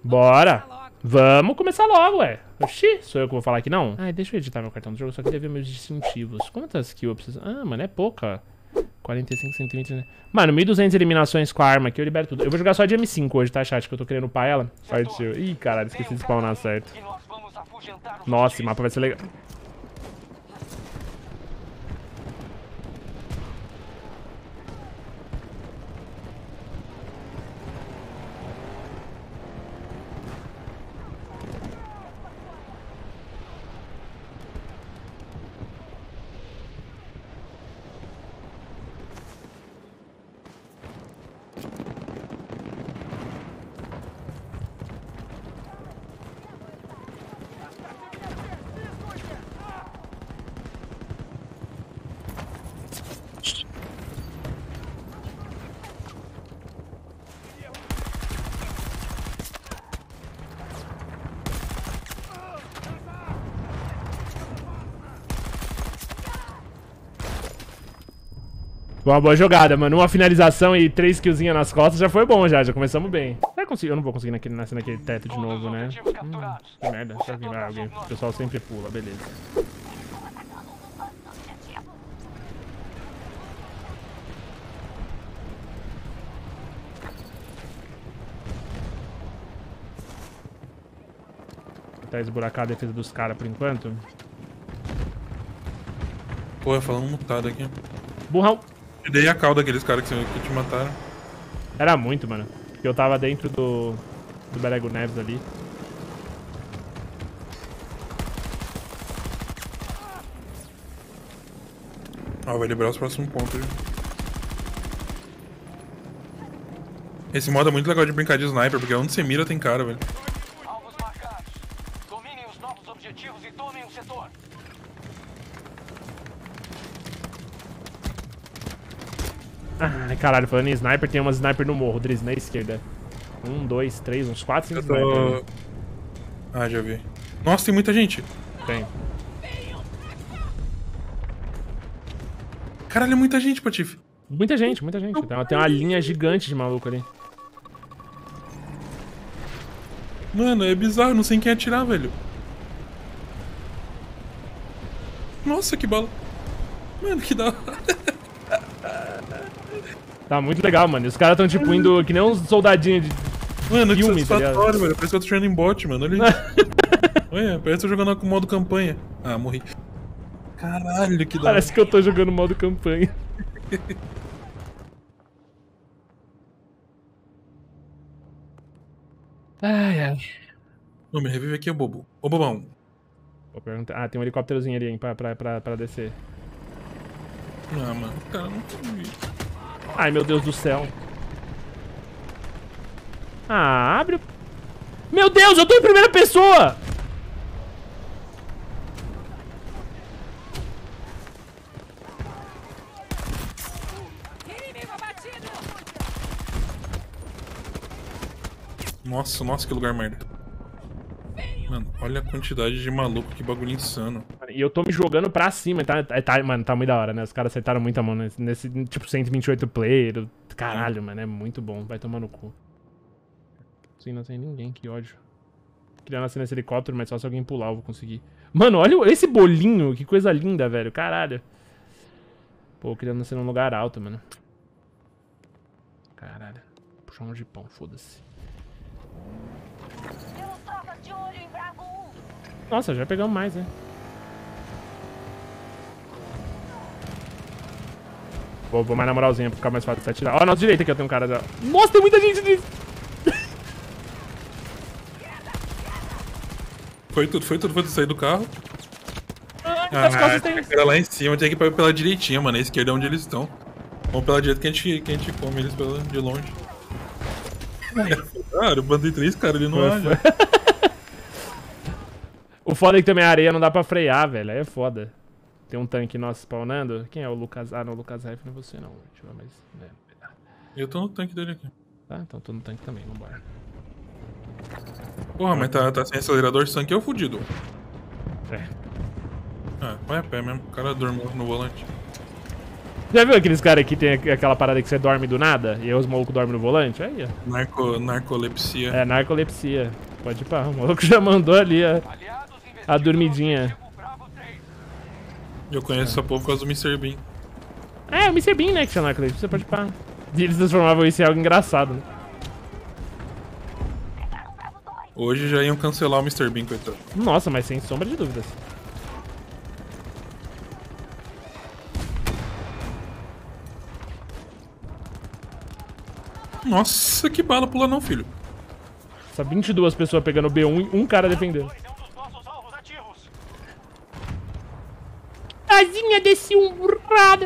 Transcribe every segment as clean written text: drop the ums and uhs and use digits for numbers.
Bora. Vamos começar logo, ué. Oxi, sou eu que vou falar aqui, não? Ai, deixa eu editar meu cartão do jogo, só queria ver meus distintivos. Quantas kills eu preciso? Ah, mano, é pouca. 45, 120... Mano, 1.200 eliminações com a arma aqui, eu libero tudo. Eu vou jogar só de M5 hoje, tá, chat? Que eu tô querendo upar ela. Partiu. Ih, caralho, esqueci de spawnar certo. Nossa, esse mapa vai ser legal. Uma boa jogada, mano. Uma finalização e 3 killzinhas nas costas já foi bom, já começamos bem. Eu não vou conseguir nascer naquele teto de novo, né? Que merda, só que vai alguém. O pessoal sempre pula, beleza. Vou tentar esburacar a defesa dos caras por enquanto. Porra, falando mutado aqui. Burrão. Eu dei a cauda daqueles caras que te mataram. Era muito, mano. Porque eu tava dentro do Berego Neves ali. Ó, vai liberar os próximos pontos. Viu? Esse modo é muito legal de brincar de sniper, porque onde você mira tem cara, velho. Alvos marcados. Dominem os novos objetivos e tomem o setor. Ai, caralho, falando em sniper, tem umas sniper no morro, Driz, na esquerda. 1, 2, 3, uns 4, 5 sniper. Ah, já vi. Nossa, tem muita gente. Tem. Caralho, é muita gente, Patife. Muita gente, muita gente. Tem uma linha gigante de maluco ali. Mano, é bizarro, não sei em quem atirar, velho. Nossa, que bala. Mano, que da hora. Tá muito legal, mano. E os caras tão tipo indo que nem uns soldadinhos de mano, que filme, tá ligado? satisfatório, velho. Parece que eu tô jogando em bot, mano. Olha isso. Olha, parece que eu tô jogando com modo campanha. Ah, morri. Caralho, que da hora. Parece que eu tô jogando modo campanha. Ai, ai. Não, me revive aqui, ô bobo. Ô bobão. Vou perguntar. Ah, tem um helicópterozinho ali, hein, pra descer. Ah, mano, cara, não vi. Ai, meu Deus do céu. Ah, abre o... Meu Deus, eu tô em primeira pessoa! Nossa, nossa, que lugar merda. Mano, olha a quantidade de maluco, que bagulho insano. E eu tô me jogando pra cima, mano, tá muito da hora, né? Os caras acertaram muito a mão nesse tipo, 128 player. Caralho, mano, é muito bom. Vai tomar no cu. Sim, não tem ninguém, que ódio. Queria nascer nesse helicóptero, mas só se alguém pular eu vou conseguir. Mano, olha esse bolinho, que coisa linda, velho. Caralho. Pô, eu queria nascer num lugar alto, mano. Caralho. Puxar um jipão, foda-se. Nossa, já pegamos mais, né? Vou mais na moralzinha pra ficar mais fácil de se atirar. Ó, nossa direita aqui, eu tenho um cara já. Nossa, tem muita gente disso! Foi tudo sair do carro. As costas tem... Era lá em cima, tinha que ir pela direitinha, mano. A esquerda é onde eles estão. Vamos pela direita que a gente come eles de longe. Cara, eu mandei 3 caras ali no ar já. O foda é que também a areia não dá pra frear, velho. Aí é foda. Tem um tanque nosso spawnando. Quem é o Lucas? Ah, não, o Lucas Ref não é você, não. Deixa eu ver mais. Eu tô no tanque dele aqui. Tá, então tô no tanque também, vambora. Porra, mas tá sem acelerador, esse tanque é o fudido. É. Ah, vai a pé mesmo. O cara dormiu no volante. Já viu aqueles caras que tem aquela parada que você dorme do nada? E aí os malucos dormem no volante? Aí, ó. Narcolepsia. É, narcolepsia. Pode ir pá. O maluco já mandou ali a dormidinha. Eu conheço essa porra por causa do Mr. Bean. É, o Mr. Bean, né, que tinha narcolepsia. Você pode ir pá. E eles transformavam isso em algo engraçado, né? Hoje já iam cancelar o Mr. Bean, coitado. Nossa, mas sem sombra de dúvidas. Nossa, que bala pula não, filho. Só 22 pessoas pegando B1 e um cara defendendo. Azinha desse burrada.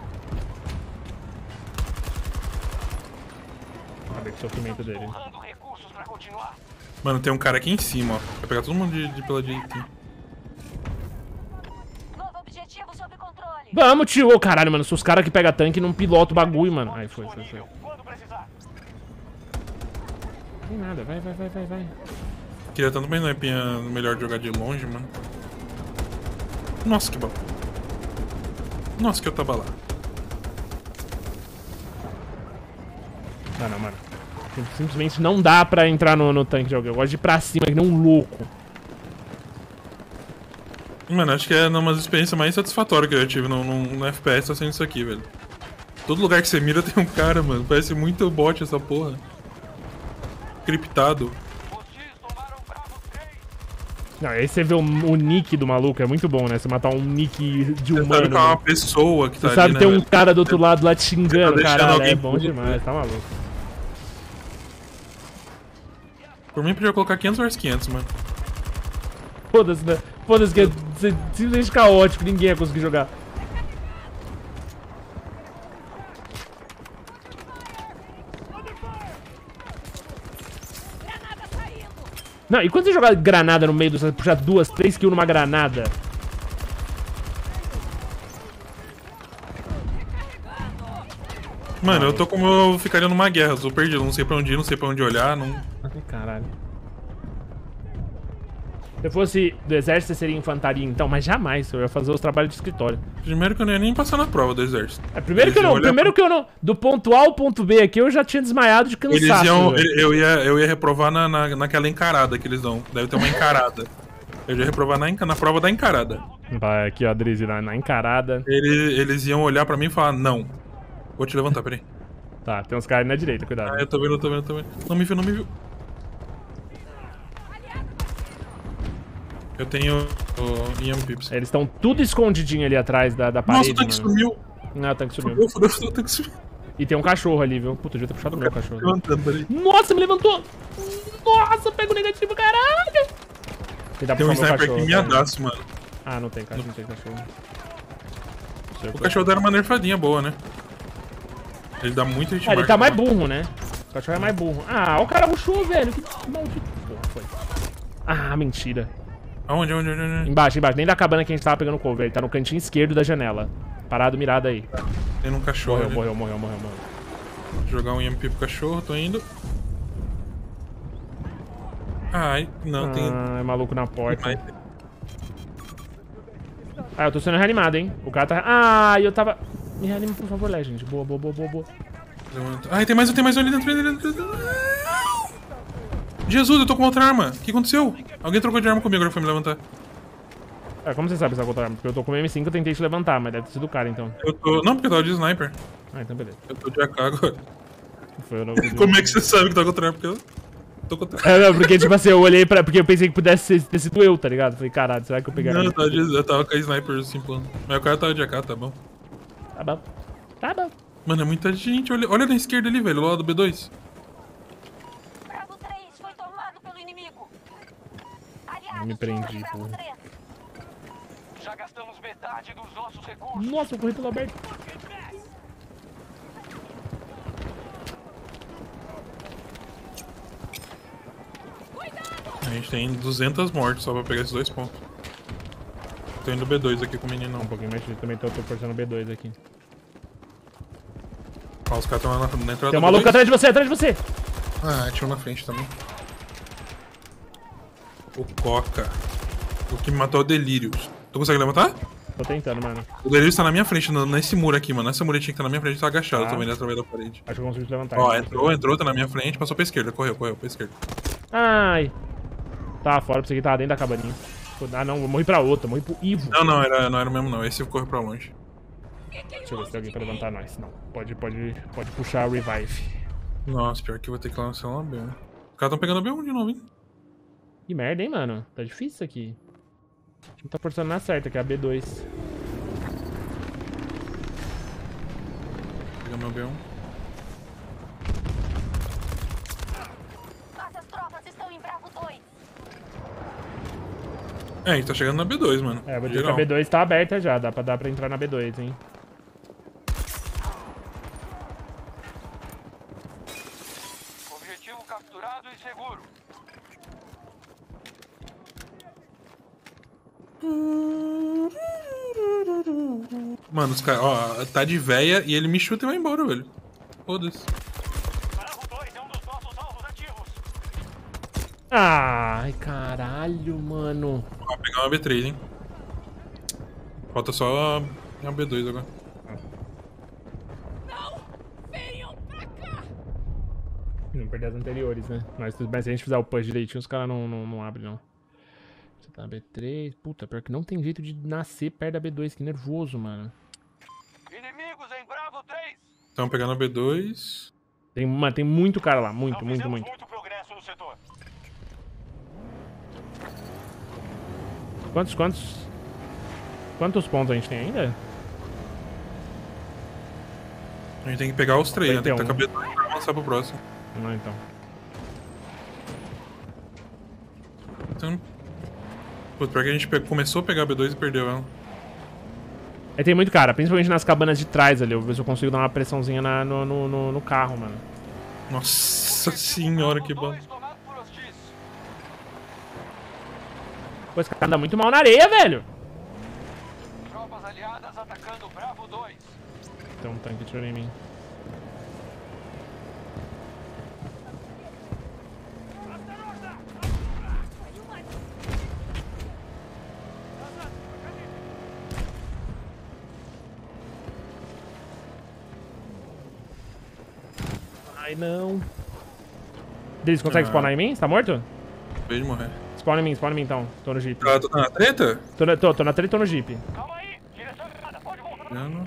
Olha o sofrimento dele. Mano, tem um cara aqui em cima, ó. Vai pegar todo mundo pela direita. Vamos, tio. Ô, caralho, mano. Se os caras que pegam tanque não pilotam o bagulho, mano. Aí foi. Tem nada. Vai. Queria tanto mais naipinha melhor de jogar de longe, mano. Nossa, que bala. Nossa, que eu tava lá. Não, mano. Simplesmente não dá pra entrar no tanque de alguém. Eu gosto de ir pra cima, que nem um louco. Mano, acho que é uma das experiências mais satisfatórias que eu já tive no FPS tá sendo isso aqui, velho. Todo lugar que você mira tem um cara, mano. Parece muito bot essa porra. Criptado. Não, aí você vê o nick do maluco, é muito bom, né? Você matar um nick de Você humano. sabe que é uma pessoa que tá você sabe ali, ter né, um cara do outro lado lá te xingando, deixando caralho. alguém É bom puto, demais, né? tá maluco. Por mim podia colocar 500 vs 500, mano. Foda-se, né? Foda-se que é simplesmente caótico, ninguém ia conseguir jogar. Não, e quando você jogar granada no meio, você puxar 2, 3 kills numa granada. Mano, eu tô como eu ficaria numa guerra, eu tô perdido, não sei pra onde ir, não sei pra onde olhar, não... Ai, caralho. Se eu fosse do exército, eu seria infantaria então, mas jamais, eu ia fazer os trabalhos de escritório. Primeiro que eu não ia nem passar na prova do exército. É, primeiro que eu não, do ponto A ao ponto B aqui, eu já tinha desmaiado de cansaço. Eu ia reprovar naquela encarada que eles dão, deve ter uma encarada. Eu ia reprovar na prova da encarada. Vai aqui, ó, Drizzy, na encarada. Eles iam olhar pra mim e falar, não. Vou te levantar, peraí. Tá, tem uns caras na direita, cuidado. Ah, eu tô vendo. Não me viu. Eu tenho o Ian Pips. Eles estão tudo escondidinho ali atrás da parede. Nossa, o tanque sumiu. Não, o tanque sumiu. Fudeu, o tanque sumiu. E tem um cachorro ali, viu? Puta, eu devia ter puxado o meu cachorro. Levantando, peraí. Nossa, me levantou! Nossa, pego negativo, caralho! Tem um sniper aqui miadaço, mano. Ah, não tem cachorro, não tem cachorro. O cachorro deram uma nerfadinha boa, né? Ele dá muito hit. Ah, ele tá mais burro, né? O cachorro é mais burro. Ah, o cara rushou, velho. Que maldito. Porra, foi. Ah, mentira. Aonde? Embaixo. Nem da cabana que a gente tava pegando cover. Ele tá no cantinho esquerdo da janela. Parado, mirado aí. Tem um cachorro. Morreu. Vou jogar um EMP pro cachorro, tô indo. Ai, não, tem... Ah, é maluco na porta. Mas... Ah, eu tô sendo reanimado, hein? O cara tá... Ah, eu tava... Me reanima, por favor, Legend. Boa. Ai, tem mais um ali dentro. Jesus, eu tô com outra arma. O que aconteceu? Alguém trocou de arma comigo, agora foi me levantar. É, como você sabe essa outra arma? Porque eu tô com o M5, eu tentei te levantar, mas deve ter sido o cara, então. Não, porque eu tava de sniper. Ah, então beleza. Eu tô de AK agora. Foi o novo Como é que você sabe que tá com outra arma? Porque eu tô com outra arma. É, não, porque tipo assim, eu olhei pra... Porque eu pensei que pudesse ter sido eu, tá ligado? Falei, caralho, será que eu pegaria? Não, eu tava com a sniper simplando. Mas o cara tava de AK, tá bom. Tá bom. Mano, é muita gente. Olha na esquerda ali, velho, lá do B2. Bravo 3 foi tomado pelo inimigo. Eu me prendi, porra. Já gastamos metade dos nossos recursos. Nossa, eu corri pelo aberto. A gente tem 200 mortes só pra pegar esses 2 pontos. Tô indo B2 aqui com o menino. Um pouquinho mais, também tô forçando o B2 aqui. Ó, os caras estão lá na entrada. Tem um maluco atrás de você, Ah, tinha um na frente também. O Coca. O que me matou é o Delirious. Tu consegue levantar? Tô tentando, mano. O Delirious tá na minha frente, nesse muro aqui, mano. Nessa muretinha que tá na minha frente, tá agachado Tá. também, ele através da parede. Acho que eu consigo te levantar. Ó, entrou, tá na minha frente, passou pra esquerda, correu pra esquerda. Ai. Tá fora, pensei que tava dentro da cabaninha. Ah, não, eu morri pra outra, morri pro Ivo. Não era o mesmo não, esse correu pra longe. Deixa eu ver se tem alguém pra levantar nós. Não, pode puxar o revive. Nossa, pior que eu vou ter que lançar uma B1. Os caras tão pegando a B1 de novo, hein? Que merda, hein, mano? Tá difícil isso aqui. Não tá forçando na certa, que é a B2. Pegar meu B1. Nossas tropas estão em Bravo 2. É, a gente tá chegando na B2, mano. É, vou dizer que a B2 tá aberta já, dá pra entrar na B2, hein. Objetivo capturado e seguro. Mano, os caras, ó, tá de véia e ele me chuta e vai embora, velho. Foda-se. Bravo 2 é um dos nossos alvos ativos. Ai, caralho, mano. Vou pegar uma B3, hein. Falta só a B2 agora. Não perder as anteriores, né? Mas se a gente fizer o push direitinho, os caras não abrem, não. Você tá na B3. Puta, pior que não tem jeito de nascer perto da B2. Que nervoso, mano. Inimigos em Bravo 3. Então pegando a B2. Tem muito cara lá. Muito, Não muito, fizemos muito. muito progresso no setor. Quantos pontos a gente tem ainda? A gente tem que pegar os três, né? Tem que estar com a 51. B2 pra avançar pro próximo. Não, então. Então. Putz, pior que a gente começou a pegar a B2 e perdeu ela. É, tem muito cara, principalmente nas cabanas de trás ali. Eu vou ver se eu consigo dar uma pressãozinha no carro, mano. Nossa senhora, que bom. Dois tomado por hostis. Pô, esse cara anda muito mal na areia, velho. Tropas aliadas atacando Bravo 2. Tem um tanque tirando em mim. Ai, não. Deles consegue spawnar em mim? Você tá morto? Veio de morrer. Spawn em mim então. Tô no jeep. Tá na treta? Tô na treta e tô no jeep. Calma aí. Direção errada. Pode voltar. Não.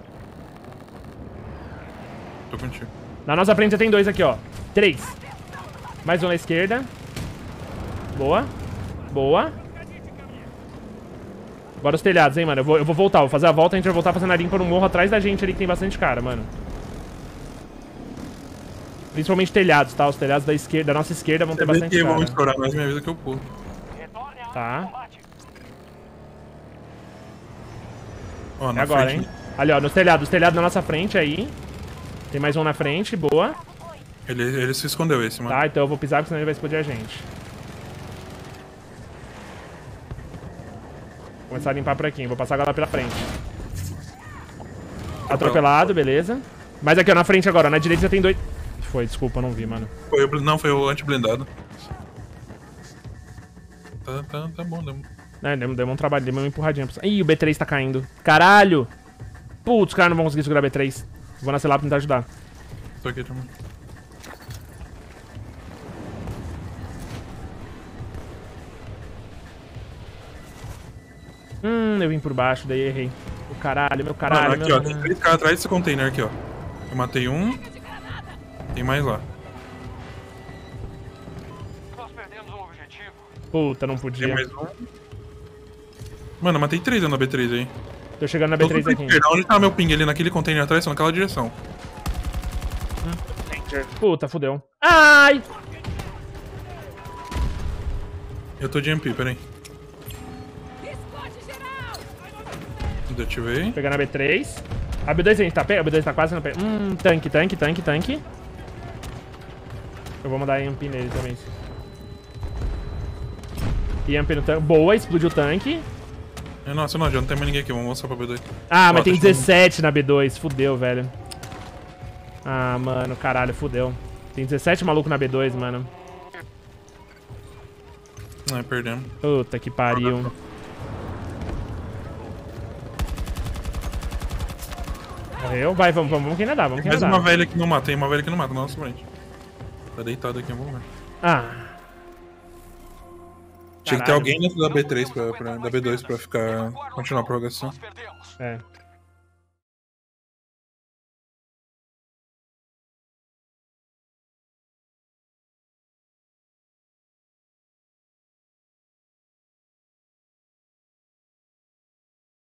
Tô contigo. Na nossa frente já tem dois aqui, ó. 3. Mais um na esquerda. Boa. Boa. Agora os telhados, hein, mano. Eu vou voltar. Vou fazer a volta. A gente vai voltar fazendo a limpa no morro atrás da gente ali, que tem bastante cara, mano. Principalmente telhados, tá? Os telhados da esquerda, da nossa esquerda vão ter bastante cara. Vamos estourar mais minha vida que eu pulo. Retorne à Tá. área de combate. Ó, É na agora, frente. hein? Ali, ó, nos telhados. Os telhados na nossa frente aí. Tem mais um na frente, boa. Ele se escondeu esse, mano. Tá, então eu vou pisar, porque senão ele vai explodir a gente. Vou começar a limpar por aqui, vou passar agora pela frente. Atropelado, beleza. Mas aqui, ó, na frente agora, na direita já tem dois. Foi, desculpa, não vi, mano. Não, foi o anti-blindado. Tá bom, deu. É, deu um trabalho, deu uma empurradinha. Ih, o B3 tá caindo. Caralho! Putz, os caras não vão conseguir segurar B3. Vou nascer lá pra tentar ajudar. Tô aqui também. Eu vim por baixo, daí errei. O caralho, meu caralho, Mano, aqui, meu... ó, tem 3 caras atrás desse container aqui, ó. Eu matei um. Tem mais lá. Nós perdemos um objetivo. Puta, não Tem podia. mais um. Mano, eu matei 3 na B3 aí. Tô chegando na Todo B3 pra aqui. esquerda. Onde tá meu ping ali naquele container atrás? Só naquela direção. Puta, fudeu. Ai! Eu tô de MP, peraí. Desativei. Pegar na B3. A B2 a gente tá perto? A B2 tá quase na perto. Tanque. Eu vou mandar EMP nele também. EMP no tanque. Boa, explodiu o tanque. Nossa, não adianta, não tem mais ninguém aqui. Vamos mostrar pra B2. Ah, mas Ó, tem tá 17 na B2. Fudeu, velho. Ah, mano, caralho, fudeu. Tem 17 maluco na B2, mano. Não, perdemos. Puta que pariu. Morreu? Vai, vamos que ainda dá, vamos que ainda Mais dá. uma velha que não mata, tem uma velha que não mata, nossa frente. Tá deitado aqui em algum lugar. Ah. Tinha que ter Caralho. alguém dentro da B3 da B2 pra ficar. Continuar a prorrogação. Nós perdemos. É.